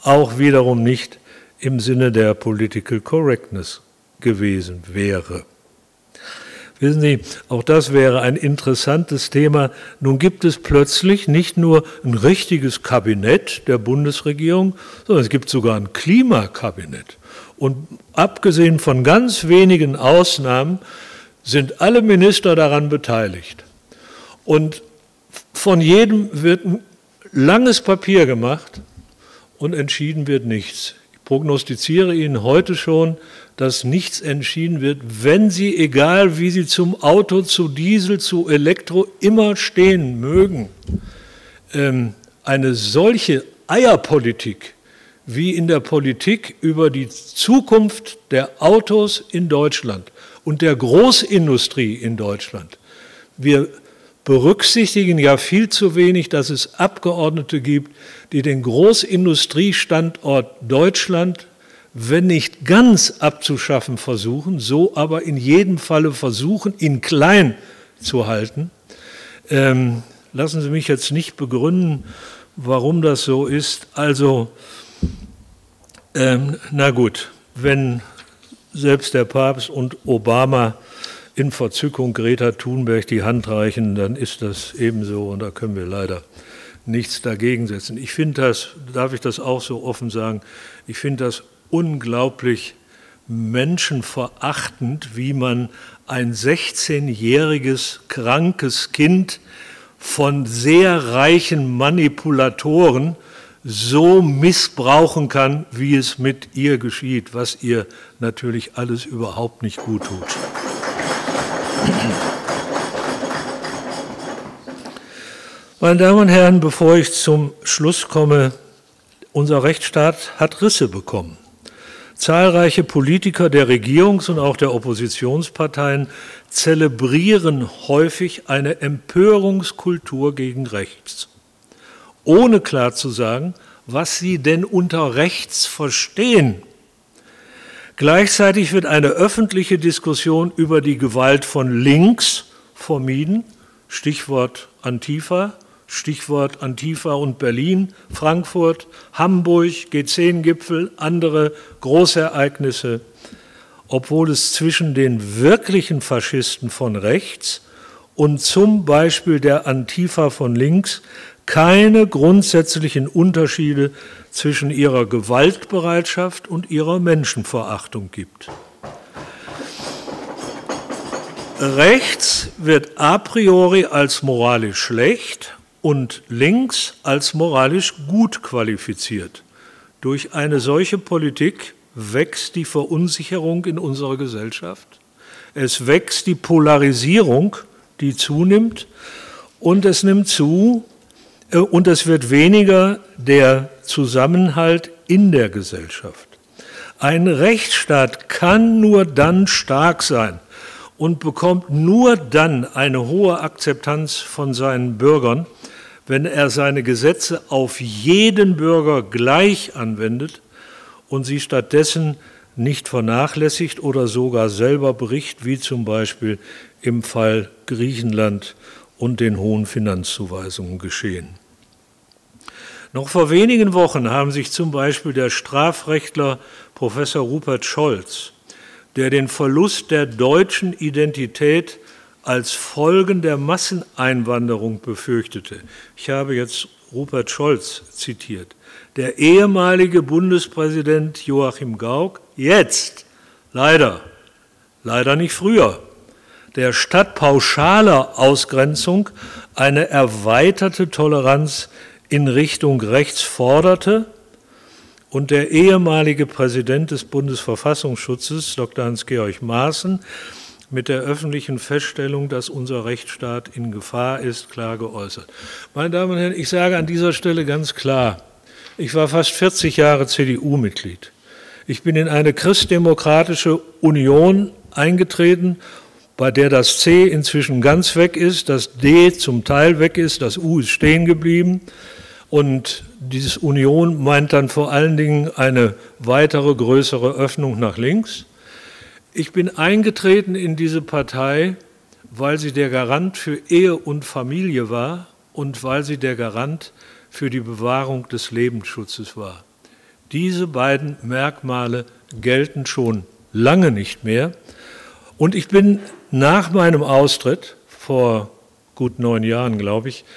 auch wiederum nicht im Sinne der Political Correctness gewesen wäre. Wissen Sie, auch das wäre ein interessantes Thema. Nun gibt es plötzlich nicht nur ein richtiges Kabinett der Bundesregierung, sondern es gibt sogar ein Klimakabinett. Und abgesehen von ganz wenigen Ausnahmen sind alle Minister daran beteiligt. Und von jedem wird ein langes Papier gemacht und entschieden wird nichts. Ich prognostiziere Ihnen heute schon, dass nichts entschieden wird, wenn Sie, egal wie Sie zum Auto, zu Diesel, zu Elektro immer stehen mögen, eine solche Eierpolitik wie in der Politik über die Zukunft der Autos in Deutschland und der Großindustrie in Deutschland. Wir berücksichtigen ja viel zu wenig, dass es Abgeordnete gibt, die den Großindustriestandort Deutschland, wenn nicht ganz abzuschaffen versuchen, so aber in jedem Falle versuchen, ihn klein zu halten. Lassen Sie mich jetzt nicht begründen, warum das so ist. Also, na gut, wenn selbst der Papst und Obama in Verzückung Greta Thunberg die Hand reichen, dann ist das ebenso und da können wir leider nichts dagegen setzen. Ich finde das, darf ich das auch so offen sagen, ich finde das unglaublich menschenverachtend, wie man ein 16-jähriges, krankes Kind von sehr reichen Manipulatoren so missbrauchen kann, wie es mit ihr geschieht, was ihr natürlich alles überhaupt nicht gut tut. Meine Damen und Herren, bevor ich zum Schluss komme, unser Rechtsstaat hat Risse bekommen. Zahlreiche Politiker der Regierungs- und auch der Oppositionsparteien zelebrieren häufig eine Empörungskultur gegen rechts, ohne klar zu sagen, was sie denn unter rechts verstehen. Gleichzeitig wird eine öffentliche Diskussion über die Gewalt von links vermieden, Stichwort Antifa, Stichwort Antifa und Berlin, Frankfurt, Hamburg, G10-Gipfel, andere Großereignisse, obwohl es zwischen den wirklichen Faschisten von rechts und zum Beispiel der Antifa von links keine grundsätzlichen Unterschiede zwischen ihrer Gewaltbereitschaft und ihrer Menschenverachtung gibt. Rechts wird a priori als moralisch schlecht und links als moralisch gut qualifiziert. Durch eine solche Politik wächst die Verunsicherung in unserer Gesellschaft, es wächst die Polarisierung, die zunimmt, und es nimmt zu, und es wird weniger der Zusammenhalt in der Gesellschaft. Ein Rechtsstaat kann nur dann stark sein und bekommt nur dann eine hohe Akzeptanz von seinen Bürgern, wenn er seine Gesetze auf jeden Bürger gleich anwendet und sie stattdessen nicht vernachlässigt oder sogar selber bricht, wie zum Beispiel im Fall Griechenland und den hohen Finanzzuweisungen geschehen. Noch vor wenigen Wochen haben sich zum Beispiel der Strafrechtler Professor Rupert Scholz, der den Verlust der deutschen Identität als Folgen der Masseneinwanderung befürchtete. Ich habe jetzt Rupert Scholz zitiert. Der ehemalige Bundespräsident Joachim Gauck, jetzt, leider nicht früher, der statt pauschaler Ausgrenzung eine erweiterte Toleranz in Richtung rechts forderte, und der ehemalige Präsident des Bundesverfassungsschutzes, Dr. Hans-Georg Maaßen, mit der öffentlichen Feststellung, dass unser Rechtsstaat in Gefahr ist, klar geäußert. Meine Damen und Herren, ich sage an dieser Stelle ganz klar, ich war fast 40 Jahre CDU-Mitglied. Ich bin in eine christdemokratische Union eingetreten, bei der das C inzwischen ganz weg ist, das D zum Teil weg ist, das U ist stehen geblieben. Und dieses Union meint dann vor allen Dingen eine weitere, größere Öffnung nach links. Ich bin eingetreten in diese Partei, weil sie der Garant für Ehe und Familie war und weil sie der Garant für die Bewahrung des Lebensschutzes war. Diese beiden Merkmale gelten schon lange nicht mehr. Und ich bin nach meinem Austritt, vor gut 9 Jahren, glaube ich,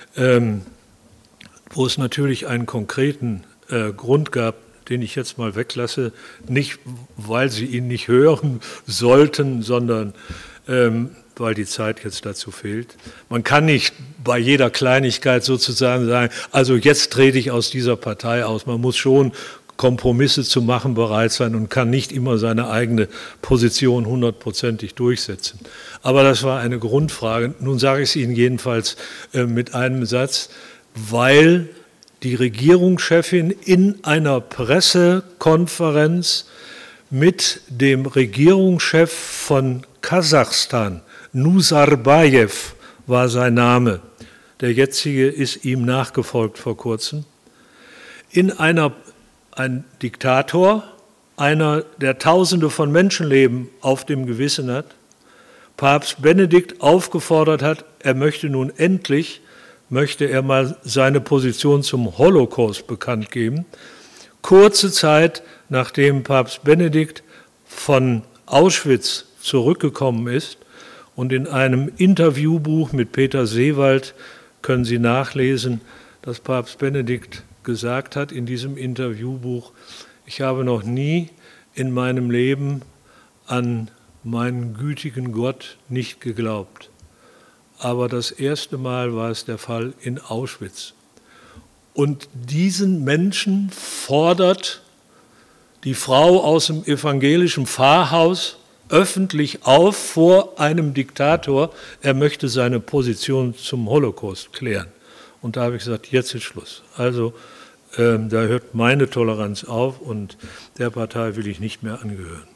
wo es natürlich einen konkreten Grund gab, den ich jetzt mal weglasse, nicht weil Sie ihn nicht hören sollten, sondern weil die Zeit jetzt dazu fehlt. Man kann nicht bei jeder Kleinigkeit sozusagen sagen, also jetzt trete ich aus dieser Partei aus. Man muss schon Kompromisse zu machen bereit sein und kann nicht immer seine eigene Position 100%ig durchsetzen. Aber das war eine Grundfrage. Nun sage ich es Ihnen jedenfalls mit einem Satz, weil die Regierungschefin in einer Pressekonferenz mit dem Regierungschef von Kasachstan, Nusarbayev war sein Name, der jetzige ist ihm nachgefolgt vor kurzem, ein Diktator, einer, der Tausende von Menschenleben auf dem Gewissen hat, Papst Benedikt aufgefordert hat, er möchte mal seine Position zum Holocaust bekannt geben. Kurze Zeit nachdem Papst Benedikt von Auschwitz zurückgekommen ist, und in einem Interviewbuch mit Peter Seewald können Sie nachlesen, dass Papst Benedikt gesagt hat in diesem Interviewbuch, ich habe noch nie in meinem Leben an meinen gütigen Gott nicht geglaubt. Aber das erste Mal war es der Fall in Auschwitz. Und diesen Menschen fordert die Frau aus dem evangelischen Pfarrhaus öffentlich auf vor einem Diktator, er möchte seine Position zum Holocaust klären. Und da habe ich gesagt, jetzt ist Schluss. Also da hört meine Toleranz auf und der Partei will ich nicht mehr angehören.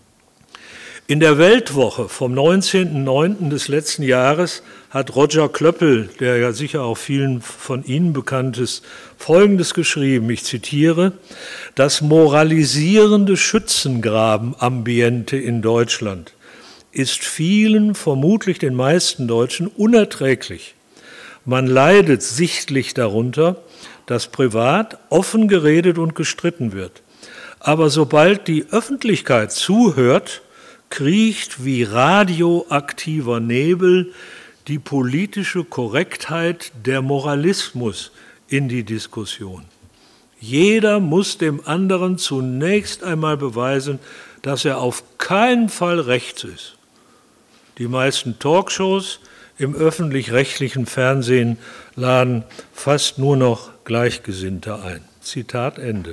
In der Weltwoche vom 19.09. des letzten Jahres hat Roger Klöppel, der ja sicher auch vielen von Ihnen bekannt ist, Folgendes geschrieben, ich zitiere, das moralisierende Schützengrabenambiente in Deutschland ist vielen, vermutlich den meisten Deutschen, unerträglich. Man leidet sichtlich darunter, dass privat offen geredet und gestritten wird. Aber sobald die Öffentlichkeit zuhört, kriecht wie radioaktiver Nebel die politische Korrektheit, der Moralismus in die Diskussion. Jeder muss dem anderen zunächst einmal beweisen, dass er auf keinen Fall rechts ist. Die meisten Talkshows im öffentlich-rechtlichen Fernsehen laden fast nur noch Gleichgesinnte ein. Zitat Ende.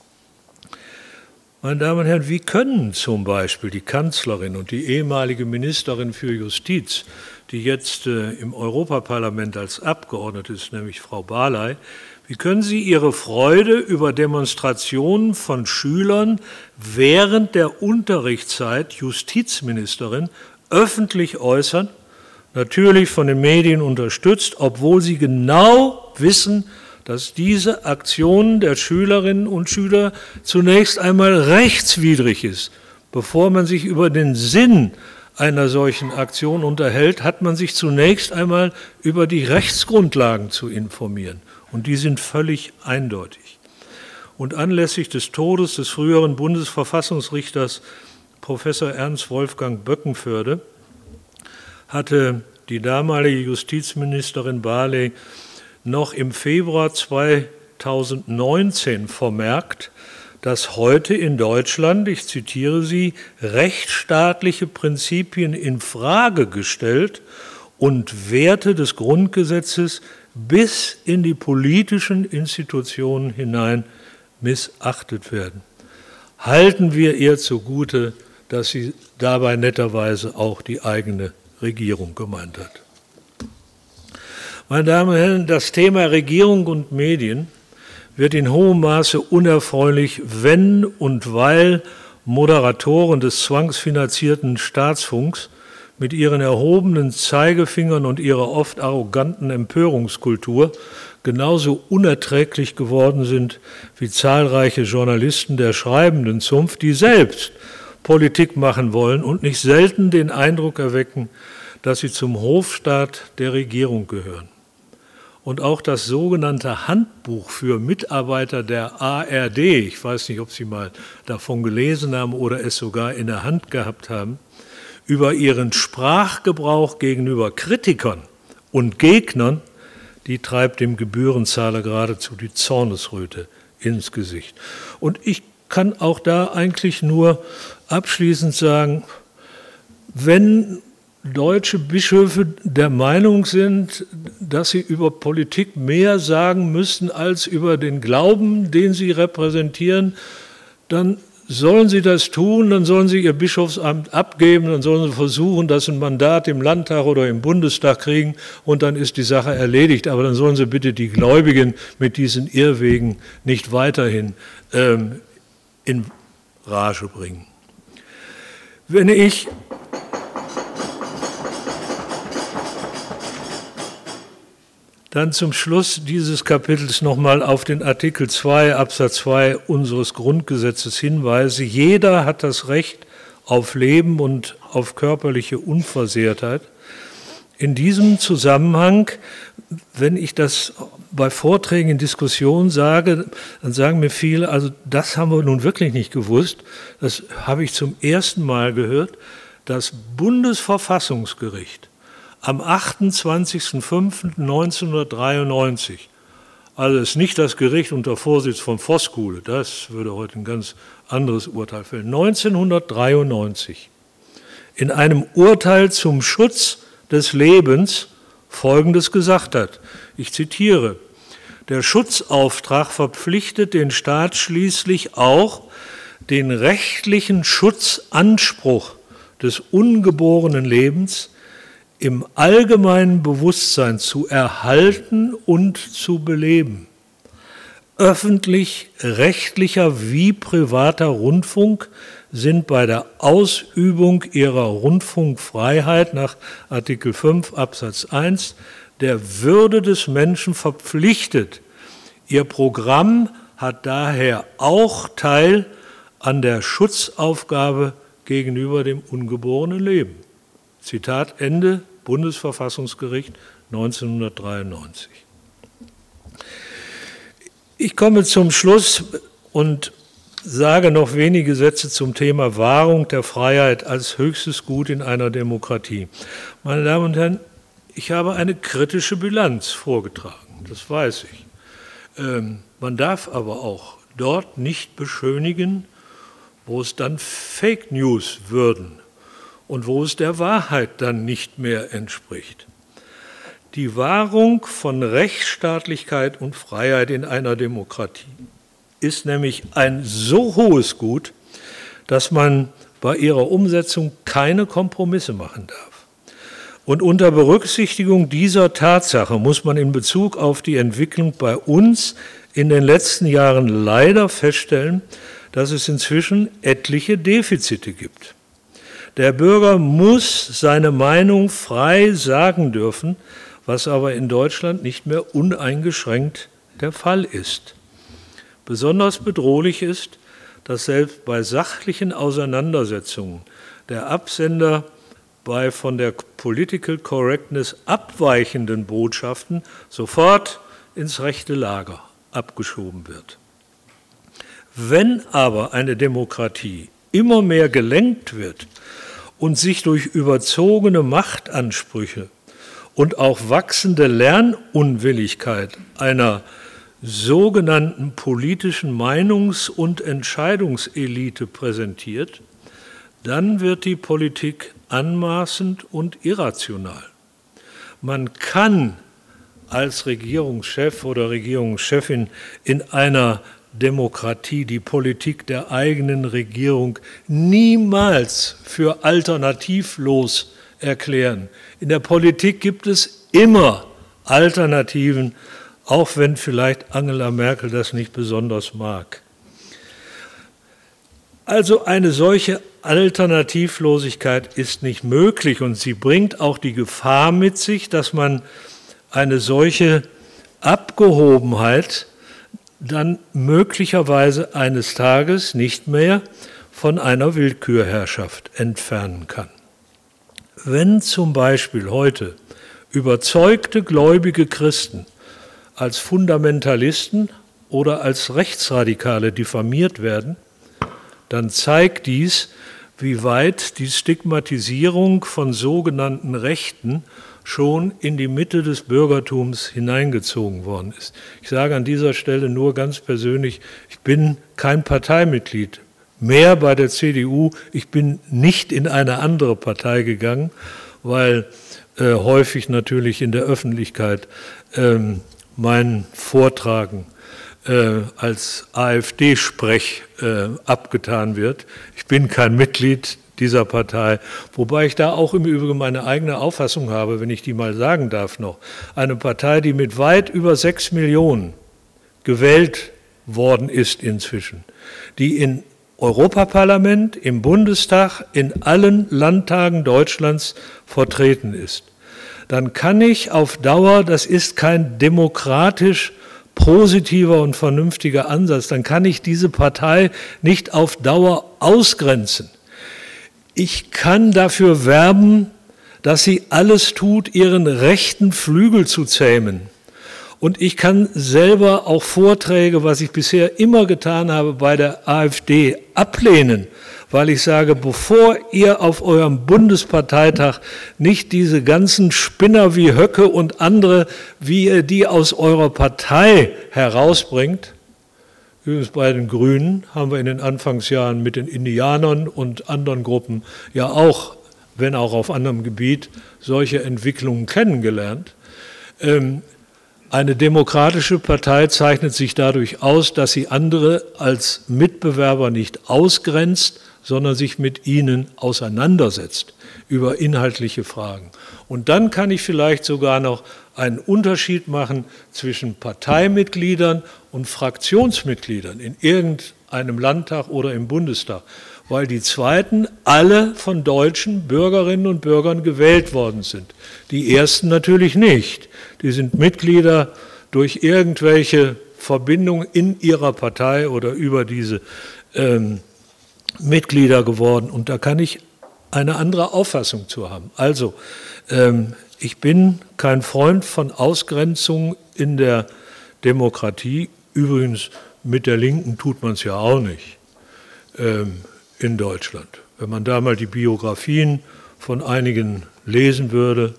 Meine Damen und Herren, wie können zum Beispiel die Kanzlerin und die ehemalige Ministerin für Justiz, die jetzt im Europaparlament als Abgeordnete ist, nämlich Frau Barley, wie können Sie Ihre Freude über Demonstrationen von Schülern während der Unterrichtszeit Justizministerin öffentlich äußern, natürlich von den Medien unterstützt, obwohl Sie genau wissen, dass diese Aktion der Schülerinnen und Schüler zunächst einmal rechtswidrig ist. Bevor man sich über den Sinn einer solchen Aktion unterhält, hat man sich zunächst einmal über die Rechtsgrundlagen zu informieren. Und die sind völlig eindeutig. Und anlässlich des Todes des früheren Bundesverfassungsrichters Professor Ernst Wolfgang Böckenförde hatte die damalige Justizministerin Barley noch im Februar 2019 vermerkt, dass heute in Deutschland, ich zitiere sie, rechtsstaatliche Prinzipien in Frage gestellt und Werte des Grundgesetzes bis in die politischen Institutionen hinein missachtet werden. Halten wir ihr zugute, dass sie dabei netterweise auch die eigene Regierung gemeint hat. Meine Damen und Herren, das Thema Regierung und Medien wird in hohem Maße unerfreulich, wenn und weil Moderatoren des zwangsfinanzierten Staatsfunks mit ihren erhobenen Zeigefingern und ihrer oft arroganten Empörungskultur genauso unerträglich geworden sind wie zahlreiche Journalisten der schreibenden Zunft, die selbst Politik machen wollen und nicht selten den Eindruck erwecken, dass sie zum Hofstaat der Regierung gehören. und auch das sogenannte Handbuch für Mitarbeiter der ARD, ich weiß nicht, ob Sie mal davon gelesen haben oder es sogar in der Hand gehabt haben, über ihren Sprachgebrauch gegenüber Kritikern und Gegnern, die treibt dem Gebührenzahler geradezu die Zornesröte ins Gesicht. Und ich kann auch da eigentlich nur abschließend sagen, wenn deutsche Bischöfe der Meinung sind, dass sie über Politik mehr sagen müssen als über den Glauben, den sie repräsentieren, dann sollen sie das tun, dann sollen sie ihr Bischofsamt abgeben, dann sollen sie versuchen, dass sie ein Mandat im Landtag oder im Bundestag kriegen und dann ist die Sache erledigt. Aber dann sollen sie bitte die Gläubigen mit diesen Irrwegen nicht weiterhin in Rage bringen. Wenn ich dann zum Schluss dieses Kapitels nochmal auf den Artikel 2 Absatz 2 unseres Grundgesetzes hinweise. Jeder hat das Recht auf Leben und auf körperliche Unversehrtheit. In diesem Zusammenhang, wenn ich das bei Vorträgen in Diskussionen sage, dann sagen mir viele, also das haben wir nun wirklich nicht gewusst. Das habe ich zum ersten Mal gehört. Das Bundesverfassungsgericht am 28.05.1993, also es ist nicht das Gericht unter Vorsitz von Voskuhle, das würde heute ein ganz anderes Urteil fällen, 1993 in einem Urteil zum Schutz des Lebens Folgendes gesagt hat, ich zitiere, der Schutzauftrag verpflichtet den Staat schließlich auch, den rechtlichen Schutzanspruch des ungeborenen Lebens im allgemeinen Bewusstsein zu erhalten und zu beleben. Öffentlich-rechtlicher wie privater Rundfunk sind bei der Ausübung ihrer Rundfunkfreiheit nach Artikel 5 Absatz 1 der Würde des Menschen verpflichtet. Ihr Programm hat daher auch Teil an der Schutzaufgabe gegenüber dem ungeborenen Leben. Zitat Ende, Bundesverfassungsgericht 1993. Ich komme zum Schluss und sage noch wenige Sätze zum Thema Wahrung der Freiheit als höchstes Gut in einer Demokratie. Meine Damen und Herren, ich habe eine kritische Bilanz vorgetragen, das weiß ich. Man darf aber auch dort nicht beschönigen, wo es dann Fake News würden und wo es der Wahrheit dann nicht mehr entspricht. Die Wahrung von Rechtsstaatlichkeit und Freiheit in einer Demokratie ist nämlich ein so hohes Gut, dass man bei ihrer Umsetzung keine Kompromisse machen darf. Und unter Berücksichtigung dieser Tatsache muss man in Bezug auf die Entwicklung bei uns in den letzten Jahren leider feststellen, dass es inzwischen etliche Defizite gibt. Der Bürger muss seine Meinung frei sagen dürfen, was aber in Deutschland nicht mehr uneingeschränkt der Fall ist. Besonders bedrohlich ist, dass selbst bei sachlichen Auseinandersetzungen der Absender bei von der Political Correctness abweichenden Botschaften sofort ins rechte Lager abgeschoben wird. Wenn aber eine Demokratie immer mehr gelenkt wird und sich durch überzogene Machtansprüche und auch wachsende Lernunwilligkeit einer sogenannten politischen Meinungs- und Entscheidungselite präsentiert, dann wird die Politik anmaßend und irrational. Man kann als Regierungschef oder Regierungschefin in einer Demokratie die Politik der eigenen Regierung niemals für alternativlos erklären. In der Politik gibt es immer Alternativen, auch wenn vielleicht Angela Merkel das nicht besonders mag. Also eine solche Alternativlosigkeit ist nicht möglich und sie bringt auch die Gefahr mit sich, dass man eine solche Abgehobenheit dann möglicherweise eines Tages nicht mehr von einer Willkürherrschaft entfernen kann. Wenn zum Beispiel heute überzeugte gläubige Christen als Fundamentalisten oder als Rechtsradikale diffamiert werden, dann zeigt dies, wie weit die Stigmatisierung von sogenannten Rechten schon in die Mitte des Bürgertums hineingezogen worden ist. Ich sage an dieser Stelle nur ganz persönlich, ich bin kein Parteimitglied mehr bei der CDU. Ich bin nicht in eine andere Partei gegangen, weil häufig natürlich in der Öffentlichkeit mein Vortragen als AfD-Sprech abgetan wird. Ich bin kein Mitglied dieser Partei, wobei ich da auch im Übrigen meine eigene Auffassung habe, wenn ich die mal sagen darf noch. Eine Partei, die mit weit über 6 Millionen gewählt worden ist inzwischen, die im Europaparlament, im Bundestag, in allen Landtagen Deutschlands vertreten ist, dann kann ich auf Dauer, das ist kein demokratisch positiver und vernünftiger Ansatz, dann kann ich diese Partei nicht auf Dauer ausgrenzen. Ich kann dafür werben, dass sie alles tut, ihren rechten Flügel zu zähmen. Und ich kann selber auch Vorträge, was ich bisher immer getan habe, bei der AfD ablehnen, weil ich sage, bevor ihr auf eurem Bundesparteitag nicht diese ganzen Spinner wie Höcke und andere, wie ihr die aus eurer Partei herausbringt, übrigens bei den Grünen haben wir in den Anfangsjahren mit den Indianern und anderen Gruppen ja auch, wenn auch auf anderem Gebiet, solche Entwicklungen kennengelernt. Eine demokratische Partei zeichnet sich dadurch aus, dass sie andere als Mitbewerber nicht ausgrenzt, sondern sich mit ihnen auseinandersetzt über inhaltliche Fragen. Und dann kann ich vielleicht sogar noch einen Unterschied machen zwischen Parteimitgliedern und Fraktionsmitgliedern in irgendeinem Landtag oder im Bundestag, weil die zweiten alle von deutschen Bürgerinnen und Bürgern gewählt worden sind. Die ersten natürlich nicht. Die sind Mitglieder durch irgendwelche Verbindungen in ihrer Partei oder über diese Mitglieder geworden. Und da kann ich eine andere Auffassung zu haben. Also, ich bin kein Freund von Ausgrenzung in der Demokratie. Übrigens, mit der Linken tut man es ja auch nicht in Deutschland. Wenn man da mal die Biografien von einigen lesen würde,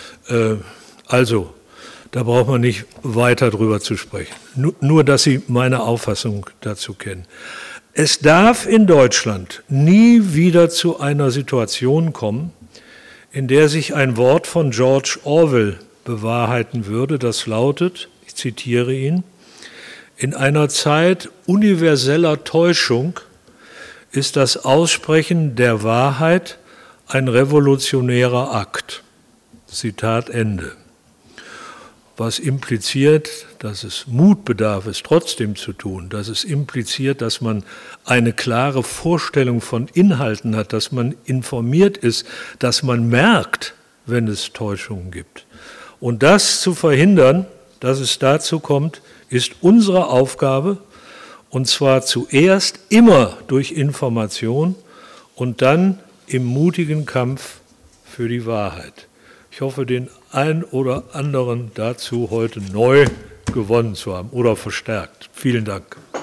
also, da braucht man nicht weiter drüber zu sprechen. Nur, dass Sie meine Auffassung dazu kennen. Es darf in Deutschland nie wieder zu einer Situation kommen, in der sich ein Wort von George Orwell bewahrheiten würde, das lautet, ich zitiere ihn, in einer Zeit universeller Täuschung ist das Aussprechen der Wahrheit ein revolutionärer Akt. Zitat Ende. Was impliziert, dass es Mut bedarf, es trotzdem zu tun, dass es impliziert, dass man eine klare Vorstellung von Inhalten hat, dass man informiert ist, dass man merkt, wenn es Täuschungen gibt. Und das zu verhindern, dass es dazu kommt, ist unsere Aufgabe, und zwar zuerst immer durch Information und dann im mutigen Kampf für die Wahrheit. Ich hoffe, den einen oder anderen dazu heute neu gewonnen zu haben oder verstärkt. Vielen Dank.